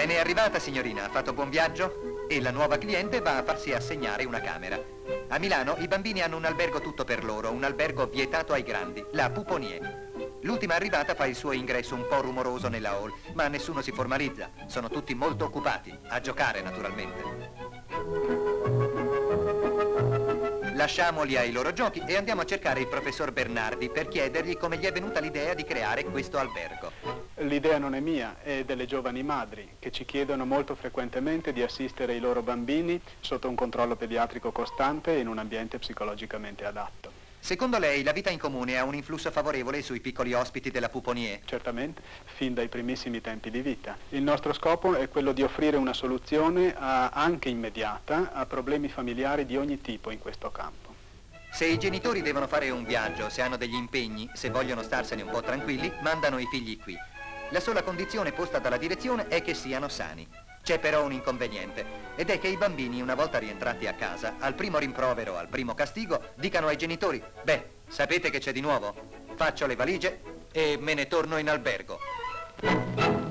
Bene, è arrivata, signorina. Ha fatto buon viaggio? E la nuova cliente va a farsi assegnare una camera. A Milano i bambini hanno un albergo tutto per loro, un albergo vietato ai grandi, la Pupponi. L'ultima arrivata fa il suo ingresso un po' rumoroso nella hall, ma nessuno si formalizza. Sono tutti molto occupati, a giocare naturalmente. Lasciamoli ai loro giochi e andiamo a cercare il professor Bernardi per chiedergli come gli è venuta l'idea di creare questo albergo. L'idea non è mia, è delle giovani madri che ci chiedono molto frequentemente di assistere i loro bambini sotto un controllo pediatrico costante e in un ambiente psicologicamente adatto. Secondo lei la vita in comune ha un influsso favorevole sui piccoli ospiti della Pupponi? Certamente, fin dai primissimi tempi di vita. Il nostro scopo è quello di offrire una soluzione anche immediata a problemi familiari di ogni tipo in questo campo. Se i genitori devono fare un viaggio, se hanno degli impegni, se vogliono starsene un po' tranquilli, mandano i figli qui. La sola condizione posta dalla direzione è che siano sani. C'è però un inconveniente, ed è che i bambini, una volta rientrati a casa, al primo rimprovero, al primo castigo, dicano ai genitori: beh, sapete che c'è di nuovo? Faccio le valigie e me ne torno in albergo.